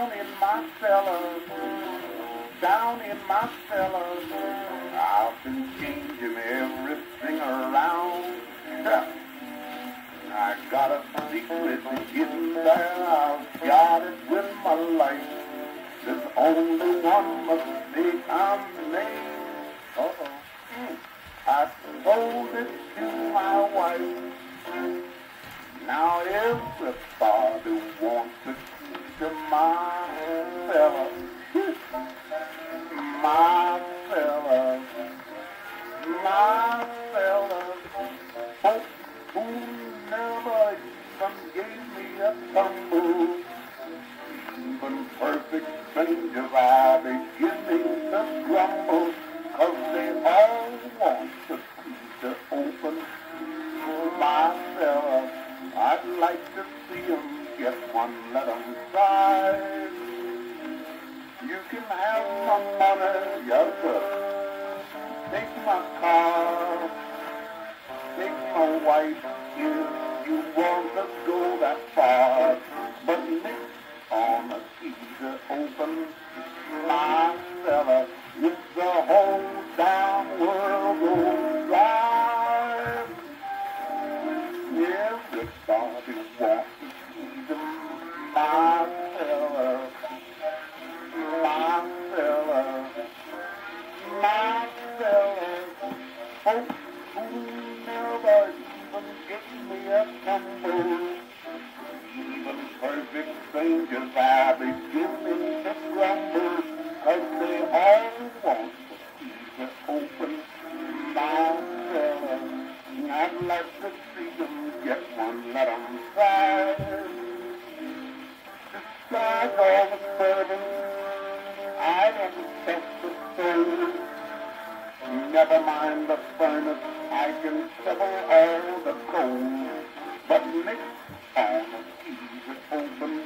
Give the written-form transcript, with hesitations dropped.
down in my cellar, down in my cellar. I've been changing everything around. I got a secret hidden there. I've got it with my life. There's only one mistake I made. I told it to my wife. Now everybody wants to keep my fella, my fella, my fella. Folks who never even gave me a tumble, even perfect strangers are beginning to grumble, 'cause they all want to keep it open. My fella, I'd like to see 'em get one, let 'em try. You can have my money, yes sir. Take my car, take my wife if you want to go that far. But next on a keep it open, my fella, if the whole damn world goes dry. Everybody wants to see them, my fella, my fella, my fella. Folks who never even give me a tumble, even perfect strangers are beginning to grumble, 'cause they all want to keep it open, my fella. I'd like to see them get one, let 'em try. Despite all the servants, I don't set the stove. Never mind the furnace, I can shovel all the coal. But next time I keep it open,